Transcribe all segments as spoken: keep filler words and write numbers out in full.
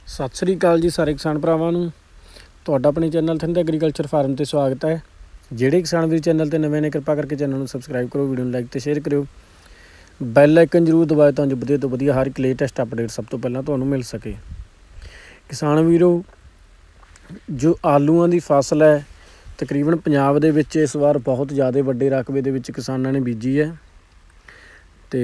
सत श्री अकाल जी सारे किसान भरावां नूं तुहाडा अपने चैनल थिंद एग्रीकल्चर फार्म ते स्वागत है। ਜਿਹੜੇ किसान ਵੀਰ चैनल ते नवे ने कृपा करके चैनल ਨੂੰ सबसक्राइब करो, वीडियो ਨੂੰ लाइक ਤੇ शेयर करियो, बैल आइकन जरूर दबाओ ਤਾਂ ਜੋ ਵਧੀਆ ਤੋਂ ਵਧੀਆ हर एक लेटेस्ट अपडेट सब तो पहला ਤੁਹਾਨੂੰ मिल सके। किसान ਵੀਰੋ, जो आलूआं ਦੀ फसल है तकरीबन पंजाब ਦੇ ਵਿੱਚ इस वार बहुत ज़्यादा ਵੱਡੇ ਰਕਬੇ ਦੇ ਵਿੱਚ किसानां ने बीजी है ਤੇ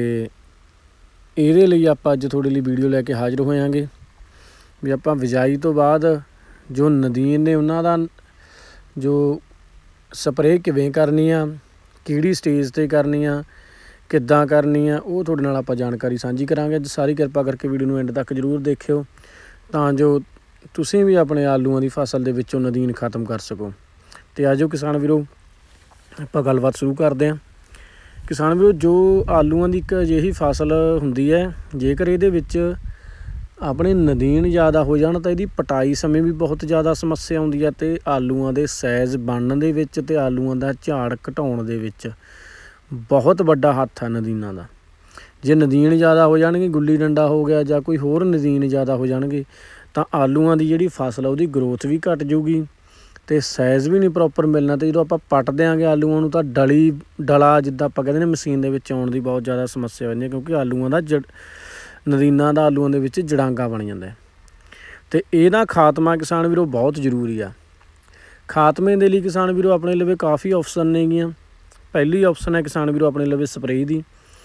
ਇਹਦੇ ਲਈ ਆਪਾਂ ਅੱਜ ਤੁਹਾਡੇ ਲਈ ਵੀਡੀਓ ਲੈ ਕੇ ਹਾਜ਼ਰ ਹੋਵਾਂਗੇ ਵੀ ਆਪਾਂ ਬਿਜਾਈ ਤੋਂ ਬਾਅਦ ਜੋ ਨਦੀਨ ਨੇ ਉਹਨਾਂ ਦਾ ਜੋ ਸਪਰੇਅ ਕਿਵੇਂ ਕਰਨੀ ਆ, ਕਿਹੜੀ ਸਟੇਜ 'ਤੇ ਕਰਨੀ ਆ, ਕਿੱਦਾਂ ਕਰਨੀ ਆ, ਉਹ ਤੁਹਾਡੇ ਨਾਲ ਆਪਾਂ ਜਾਣਕਾਰੀ ਸਾਂਝੀ ਕਰਾਂਗੇ। ਅੱਜ ਸਾਰੀ ਕਿਰਪਾ ਕਰਕੇ ਵੀਡੀਓ ਨੂੰ ਐਂਡ ਤੱਕ ਜ਼ਰੂਰ ਦੇਖਿਓ ਤਾਂ ਜੋ ਤੁਸੀਂ ਵੀ ਆਪਣੇ ਆਲੂਆਂ ਦੀ ਫਸਲ ਦੇ ਵਿੱਚੋਂ ਨਦੀਨ ਖਤਮ ਕਰ ਸਕੋ। ਤੇ ਆਜੋ ਕਿਸਾਨ ਵੀਰੋ ਆਪਾਂ ਗੱਲਬਾਤ ਸ਼ੁਰੂ ਕਰਦੇ ਹਾਂ। किसान ਵੀਰੋ, जो आलूआं ਦੀ ਇੱਕ ਅਜਿਹੀ ਫਸਲ ਹੁੰਦੀ ਹੈ ਜੇਕਰ ਇਹਦੇ ਵਿੱਚ ਆਪਣੇ ਨਦੀਨ ਜ਼ਿਆਦਾ ਹੋ ਜਾਣ ਤਾਂ ਇਹਦੀ ਪਟਾਈ ਸਮੇਂ ਵੀ ਬਹੁਤ ਜ਼ਿਆਦਾ ਸਮੱਸਿਆ ਆਉਂਦੀ ਹੈ ਅਤੇ ਆਲੂਆਂ ਦੇ ਸਾਈਜ਼ ਬਣਨ ਦੇ ਵਿੱਚ ਅਤੇ ਆਲੂਆਂ ਦਾ ਝਾੜ ਘਟਾਉਣ ਦੇ ਵਿੱਚ ਬਹੁਤ ਵੱਡਾ ਹੱਥ ਹੈ ਨਦੀਨਾਂ ਦਾ। ਜੇ ਨਦੀਨ ਜ਼ਿਆਦਾ ਹੋ ਜਾਣਗੇ, ਗੁੱਲੀ ਡੰਡਾ ਹੋ ਗਿਆ ਜਾਂ ਕੋਈ ਹੋਰ ਨਦੀਨ ਜ਼ਿਆਦਾ ਹੋ ਜਾਣਗੇ ਤਾਂ ਆਲੂਆਂ ਦੀ ਜਿਹੜੀ ਫਸਲ ਆ ਉਹਦੀ ਗਰੋਥ ਵੀ ਘੱਟ ਜਾਊਗੀ ਅਤੇ ਸਾਈਜ਼ ਵੀ ਨਹੀਂ ਪ੍ਰੋਪਰ ਮਿਲਣਾ। ਅਤੇ ਜਦੋਂ ਆਪਾਂ ਪੱਟ ਦਿਆਂਗੇ ਆਲੂਆਂ ਨੂੰ ਤਾਂ ਡਲੀ ਡਲਾ ਜਿੱਦਾਂ ਆਪਾਂ ਕਹਿੰਦੇ ਨੇ ਮਸ਼ੀਨ ਦੇ ਵਿੱਚ ਆਉਣ ਦੀ ਬਹੁਤ ਜ਼ਿਆਦਾ ਸਮੱਸਿਆ ਹੋ ਜਾਂਦੀ ਹੈ, ਕਿਉਂਕਿ ਆਲੂਆਂ ਦਾ ਜੜ ਨਦੀਨਾਂ ਦਾ ਆਲੂਆਂ ਦੇ ਵਿੱਚ ਜੜਾਂਗਾ ਬਣ ਜਾਂਦਾ ਅਤੇ ਇਹਦਾ ਖਾਤਮਾ ਕਿਸਾਨ ਵੀਰੋ ਬਹੁਤ ਜ਼ਰੂਰੀ ਆ। ਖਾਤਮੇ ਦੇ ਲਈ ਕਿਸਾਨ ਵੀਰੋ ਆਪਣੇ ਲਵੇ ਕਾਫੀ ਆਪਸ਼ਨ ਨੇਗੀਆਂ। ਪਹਿਲੀ ਆਪਸ਼ਨ ਹੈ ਕਿਸਾਨ ਵੀਰੋ ਆਪਣੇ ਲਵੇ ਸਪਰੇਅ ਦੀ।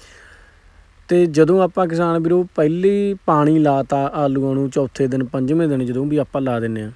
ਅਤੇ ਜਦੋਂ ਆਪਾਂ ਕਿਸਾਨ ਵੀਰੋ ਪਹਿਲੀ ਪਾਣੀ ਲਾਤਾ ਆਲੂਆਂ ਨੂੰ, ਚੌਥੇ ਦਿਨ ਪੰਜਵੇਂ ਦਿਨ ਜਦੋਂ ਵੀ ਆਪਾਂ ਲਾ ਦਿੰਦੇ ਹਾਂ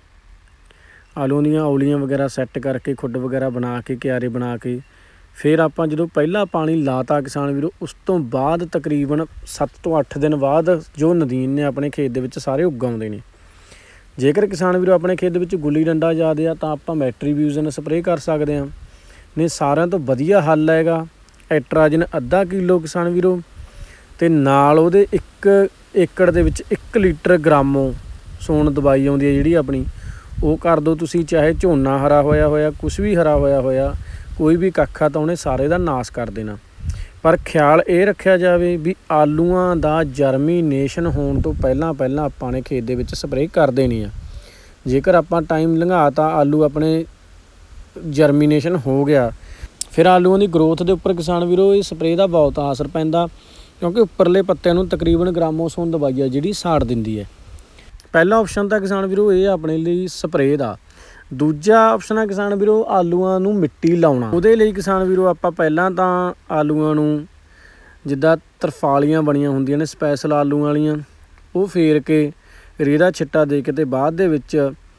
ਆਲੂਆਂ ਦੀਆਂ ਔਲੀਆਂ ਵਗੈਰਾ ਸੈੱਟ ਕਰਕੇ, ਖੁੱਡ ਵਗੈਰਾ ਬਣਾ ਕੇ, ਕਿਆਰੇ ਬਣਾ ਕੇ, ਫਿਰ ਆਪਾਂ ਜਦੋਂ ਪਹਿਲਾ ਪਾਣੀ ਲਾਤਾ ਕਿਸਾਨ ਵੀਰੋ ਉਸ ਤੋਂ ਬਾਅਦ ਤਕਰੀਬਨ ਸੱਤ ਤੋਂ ਅੱਠ ਦਿਨ ਬਾਅਦ ਜੋ ਨਦੀਨ ਨੇ ਆਪਣੇ ਖੇਤ ਦੇ ਵਿੱਚ ਸਾਰੇ ਉੱਗ ਆਉਂਦੇ ਨੇ। ਜੇਕਰ ਕਿਸਾਨ ਵੀਰੋ ਆਪਣੇ ਖੇਤ ਦੇ ਵਿੱਚ ਗੁੱਲੀ ਡੰਡਾ ਜ਼ਿਆਦਾ ਆ ਤਾਂ ਆਪਾਂ ਮੈਟਰੀਬਿਊਜ਼ਨ ਸਪਰੇਅ ਕਰ ਸਕਦੇ ਹਾਂ। ਨਹੀਂ ਸਾਰਿਆਂ ਤੋਂ ਵਧੀਆ ਹੱਲ ਹੈਗਾ ਐਟਰਾਜਨ ਅੱਧਾ ਕਿਲੋ ਕਿਸਾਨ ਵੀਰੋ, ਅਤੇ ਨਾਲ ਉਹਦੇ ਇੱਕ ਏਕੜ ਦੇ ਵਿੱਚ ਇੱਕ ਲੀਟਰ ਗ੍ਰਾਮੋ ਸੋਨ ਦਵਾਈ ਆਉਂਦੀ ਹੈ ਜਿਹੜੀ ਆਪਣੀ, ਉਹ ਕਰ ਦਿਓ ਤੁਸੀਂ। ਚਾਹੇ ਝੋਨਾ ਹਰਾ ਹੋਇਆ ਹੋਇਆ, ਕੁਛ ਵੀ ਹਰਾ ਹੋਇਆ ਹੋਇਆ, ਕੋਈ ਵੀ ਕੱਖਾ ਤਾਂ ਉਹਨੇ ਸਾਰੇ ਦਾ ਨਾਸ਼ ਕਰ ਦੇਣਾ। ਪਰ ਖਿਆਲ ਇਹ ਰੱਖਿਆ ਜਾਵੇ ਵੀ ਆਲੂਆਂ ਦਾ ਜਰਮੀਨੇਸ਼ਨ ਹੋਣ ਤੋਂ ਪਹਿਲਾਂ ਪਹਿਲਾਂ ਆਪਾਂ ਨੇ ਖੇਤ ਦੇ ਵਿੱਚ ਸਪਰੇਅ ਕਰ ਦੇਣੀ ਆ। ਜੇਕਰ ਆਪਾਂ ਟਾਈਮ ਲੰਘਾ ਤਾ ਆਲੂ ਆਪਣੇ ਜਰਮੀਨੇਸ਼ਨ ਹੋ ਗਿਆ, ਫਿਰ ਆਲੂਆਂ ਦੀ ਗਰੋਥ ਦੇ ਉੱਪਰ ਕਿਸਾਨ ਵੀਰੋ ਇਹ ਸਪਰੇਅ ਦਾ ਬਹੁਤ ਅਸਰ ਪੈਂਦਾ, ਕਿਉਂਕਿ ਉੱਪਰਲੇ ਪੱਤਿਆਂ ਨੂੰ ਤਕਰੀਬਨ ਗ੍ਰਾਮੋਸੋਨ ਦਵਾਈ ਆ ਜਿਹੜੀ ਸਾੜ ਦਿੰਦੀ ਹੈ। ਪਹਿਲਾ ਆਪਸ਼ਨ ਤਾਂ ਕਿਸਾਨ ਵੀਰੋ ਇਹ ਆਪਣੇ ਲਈ ਸਪਰੇਅ ਦਾ। ਦੂਜਾ ਆਪਸ਼ਨ ਹੈ ਕਿਸਾਨ ਵੀਰੋ ਆਲੂਆਂ ਨੂੰ ਮਿੱਟੀ ਲਾਉਣਾ। ਉਹਦੇ ਲਈ ਕਿਸਾਨ ਵੀਰੋ ਆਪਾਂ ਪਹਿਲਾਂ ਤਾਂ ਆਲੂਆਂ ਨੂੰ ਜਿੱਦਾਂ ਤਰਫਾਲੀਆਂ ਬਣੀਆਂ ਹੁੰਦੀਆਂ ਨੇ ਸਪੈਸ਼ਲ ਆਲੂਆਂ ਵਾਲੀਆਂ, ਉਹ ਫੇਰ ਕੇ ਰੇਹ ਛਿੱਟਾ ਦੇ ਕੇ ਅਤੇ ਬਾਅਦ ਦੇ ਵਿੱਚ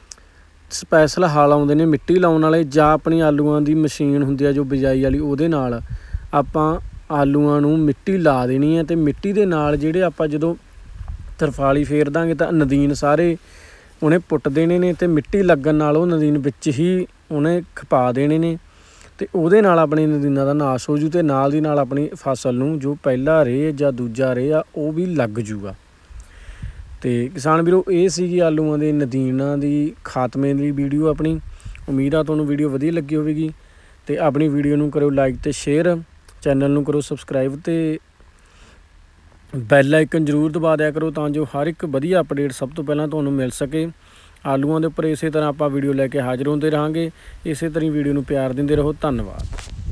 ਸਪੈਸ਼ਲ ਹਲ ਆਉਂਦੇ ਨੇ ਮਿੱਟੀ ਲਾਉਣ ਵਾਲੇ, ਜਾਂ ਆਪਣੀ ਆਲੂਆਂ ਦੀ ਮਸ਼ੀਨ ਹੁੰਦੀ ਆ ਜੋ ਬਿਜਾਈ ਵਾਲੀ, ਉਹਦੇ ਨਾਲ ਆਪਾਂ ਆਲੂਆਂ ਨੂੰ ਮਿੱਟੀ ਲਾ ਦੇਣੀ ਹੈ। ਅਤੇ ਮਿੱਟੀ ਦੇ ਨਾਲ ਜਿਹੜੇ ਆਪਾਂ ਜਦੋਂ ਤਰਫਾਲੀ ਫੇਰ ਦਾਂਗੇ ਤਾਂ ਨਦੀਨ ਸਾਰੇ ਉਹਨੇ ਪੁੱਟ ਦੇਣੇ ਨੇ ਅਤੇ ਮਿੱਟੀ ਲੱਗਣ ਨਾਲ ਉਹ ਨਦੀਨ ਵਿੱਚ ਹੀ ਉਹਨੇ ਖਪਾ ਦੇਣੇ ਨੇ ਅਤੇ ਉਹਦੇ ਨਾਲ ਆਪਣੀ ਨਦੀਨਾਂ ਦਾ ਨਾਸ਼ ਹੋ ਜੂ ਅਤੇ ਨਾਲ ਦੀ ਨਾਲ ਆਪਣੀ ਫਸਲ ਨੂੰ ਜੋ ਪਹਿਲਾ ਰੇਹ ਜਾਂ ਦੂਜਾ ਰੇਹ ਆ ਉਹ ਵੀ ਲੱਗ ਜੂਗਾ। ਅਤੇ ਕਿਸਾਨ ਵੀਰੋ ਇਹ ਸੀਗੀ ਆਲੂਆਂ ਦੇ ਨਦੀਨਾਂ ਦੀ ਖਾਤਮੇ ਦੀ ਵੀਡੀਓ ਆਪਣੀ। ਉਮੀਦ ਆ ਤੁਹਾਨੂੰ ਵੀਡੀਓ ਵਧੀਆ ਲੱਗੀ ਹੋਵੇਗੀ ਅਤੇ ਆਪਣੀ ਵੀਡੀਓ ਨੂੰ ਕਰੋ ਲਾਈਕ ਅਤੇ ਸ਼ੇਅਰ, ਚੈਨਲ ਨੂੰ ਕਰੋ ਸਬਸਕ੍ਰਾਈਬ ਅਤੇ ਬੈਲ ਆਈਕਨ ਜ਼ਰੂਰ ਦਬਾ ਦਿਆ ਕਰੋ ਤਾਂ ਜੋ ਹਰ ਇੱਕ ਵਧੀਆ ਅਪਡੇਟ ਸਭ ਤੋਂ ਪਹਿਲਾਂ ਤੁਹਾਨੂੰ ਮਿਲ ਸਕੇ। ਆਲੂਆਂ ਦੇ ਉੱਪਰ ਇਸੇ ਤਰ੍ਹਾਂ ਆਪਾਂ ਵੀਡੀਓ ਲੈ ਕੇ ਹਾਜ਼ਰ ਹੁੰਦੇ ਰਹਾਂਗੇ। ਇਸੇ ਤਰ੍ਹਾਂ ਵੀਡੀਓ ਨੂੰ ਪਿਆਰ ਦਿੰਦੇ ਰਹੋ। ਧੰਨਵਾਦ।